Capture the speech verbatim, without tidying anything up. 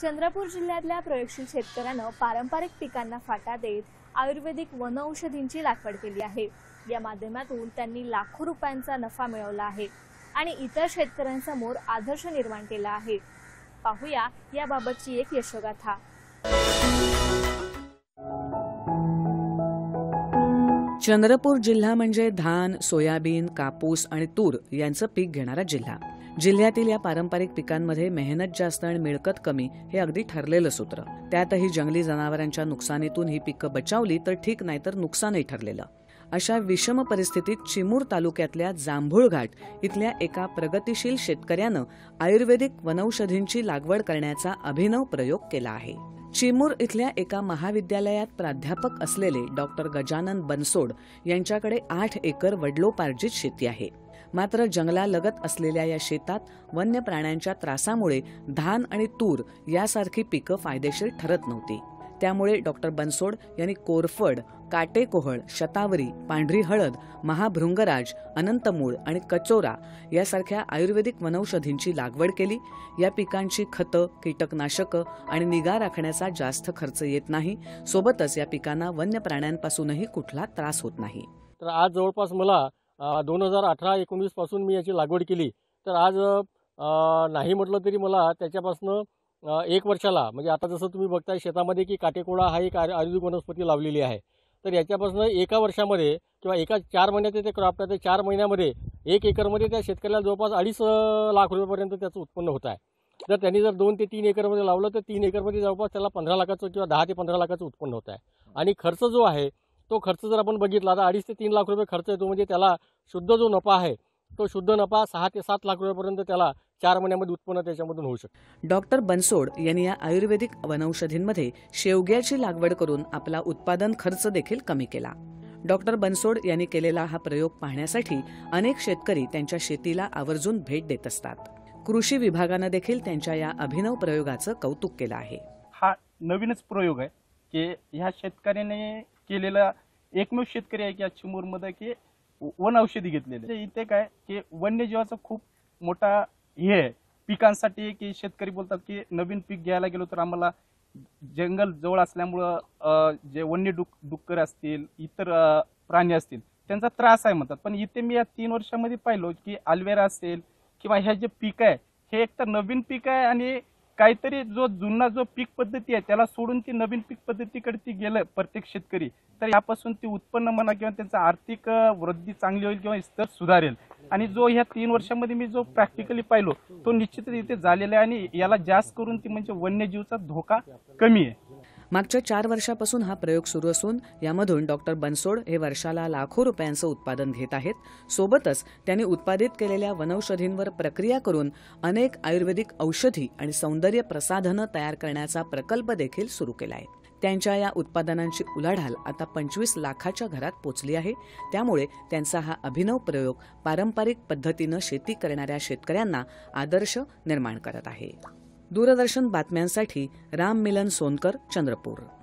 चंद्रपूर जिल्ह्यातल्या प्रयोगशील शेतकऱ्यानं पारंपरिक पिकांना फाटा देत आयुर्वेदिक वनौषधींची लागवड केली आहे। या माध्यमातून त्यांनी लाखो रुपयांचा नफा मिळवला आहे आणि इतर शेतकऱ्यांसमोर आदर्श निर्माण केला आहे। पाहूया याबाबतची एक यशोगाथा। चंद्रपूर जिल्हा म्हणजे धान, सोयाबीन, कापूस आणि तूर यांचं पीक घेणारा जिल्हा। जिल्ह्यातील या पारंपरिक पिकांमध्ये मेहनत जास्त आणि मिळकत कमी हे अगदी ठरलेलं सूत्र। त्यातही जंगली जनावरांच्या नुकसानीतून ही पिकं बचावली तर ठीक, नाही तर नुकसानही ठरलेलं। अशा विषम परिस्थितीत चिमूर तालुक्यातल्या जांभूळघाट इथल्या एका प्रगतिशील शेतकऱ्यानं आयुर्वेदिक वनौषधींची लागवड करण्याचा अभिनव प्रयोग केला आहे। चिमूर इथल्या एका महाविद्यालयात प्राध्यापक असलेले डॉक्टर गजानन बनसोड यांच्याकडे आठ एकर वडलोपार्जित शेती आहे। मात्र जंगलालगत असलेल्या या शेतात वन्य प्राण्यांच्या त्रासामुळे धान आणि तूर यासारखी पिकं फायदेशीर ठरत नव्हती। त्यामुळे डॉक्टर बनसोड यांनी कोरफड, काटेकोहळ, शतावरी, पांढरी हळद, महाभृंगराज, अनंतमूळ आणि कचोरा यासारख्या आयुर्वेदिक वनौषधींची लागवड केली। या पिकांची खतं, कीटकनाशकं आणि निगा राखण्याचा जास्त खर्च येत नाही। सोबतच या पिकांना वन्य प्राण्यांपासूनही कुठला त्रास होत नाही। तर आज जवळपास मला दोन हजार अठरा एकोणीस पासून मी याची लागवड केली। तर आज नाही म्हटलं तरी मला त्याच्यापासून एक वर्षाला, म्हणजे आता जसं तुम्ही बघताय शेतामध्ये की काटेकोळा हा एक आयुर्वेदिक वनस्पती लावलेली आहे। तर याच्यापासून एका वर्षामध्ये किंवा एका चार महिन्यात ते क्रॉप आहे, चार महिन्यामध्ये एक एकरमध्ये त्या शेतकऱ्याला जवळपास अडीच लाख रुपयापर्यंत त्याचं उत्पन्न होत आहे। जर त्यांनी जर दोन ते तीन एकरमध्ये लावलं तर तीन एकरमध्ये जवळपास त्याला पंधरा लाखाचं किंवा दहा ते पंधरा लाखाचं उत्पन्न होत आहे। आणि खर्च जो आहे तो खर्च जर आपण बघितला तर अडीच ते तीन लाख रुपये खर्च येतो, म्हणजे त्याला शुद्ध जो नफा आहे तो शुद्ध नफा सहा ते सात लाख रुपयापर्यंत त्याला चार महिन्यामध्ये उत्पन्न त्याच्यामधून होऊ शकते। डॉक्टर बनसोड यांनी या आयुर्वेदिक वनौषधींमध्ये शेवग्याची लागवड करून आपला उत्पादन खर्च देखील कमी केला। डॉक्टर बनसोड यांनी केलेला हा प्रयोग पाहण्यासाठी अनेक शेतकरी त्यांच्या शेतीला आवर्जून भेट देत असतात। कृषी विभागानं देखील त्यांच्या या अभिनव प्रयोगाचं कौतुक केलं आहे। हा नवीनच प्रयोग आहे की ह्या शेतकऱ्याने केलेला एकमेव शेतकरी आहे की चिमूरमध्ये की वन औषधी घेतलेले। इथे काय की वन्यजीवाचा खूप मोठा हे आहे पिकांसाठी की शेतकरी बोलतात की नवीन पीक घ्यायला गेलो तर आम्हाला जंगल जवळ असल्यामुळं जे वन्य डुक डुक्कर असतील, इतर प्राणी असतील त्यांचा त्रास आहे म्हणतात। पण इथे मी या तीन वर्षामध्ये पाहिलो की अल्वेरा असेल किंवा ह्या जे पीक आहे हे एक तर नवीन पीक आहे आणि काहीतरी जो जुना जो पीक पद्धती आहे त्याला सोडून ती नवीन पीक पद्धतीकडे ती गेलं प्रत्येक शेतकरी, तर यापासून ती उत्पन्न म्हणा किंवा त्यांचा आर्थिक वृद्धी चांगली होईल किंवा स्तर सुधारेल। आणि जो ह्या तीन वर्षामध्ये मी जो प्रॅक्टिकली पाहिलो तो निश्चितच इथे झालेला आहे आणि याला जास्त करून ती म्हणजे वन्यजीवचा धोका कमी आहे। मागच्या चार वर्षापासून हा प्रयोग सुरू असून यामधून डॉक्टर बनसोड हे वर्षाला लाखो रुपयांचं उत्पादन घेत आहेत। सोबतच त्यांनी उत्पादित केलेल्या वनौषधींवर प्रक्रिया करून अनेक आयुर्वेदिक औषधी आणि सौंदर्य प्रसाधनं तयार करण्याचा प्रकल्प देखील सुरू केला आहे। त्यांच्या या उत्पादनांची उलाढाल आता पंचवीस लाखाच्या घरात पोचली आहे। त्यामुळे त्यांचा हा अभिनव प्रयोग पारंपरिक पद्धतीनं शेती करणाऱ्या शेतकऱ्यांना आदर्श निर्माण करत आहे। दूरदर्शन बातम्यांसाठी राम मिलन सोनकर, चंद्रपूर।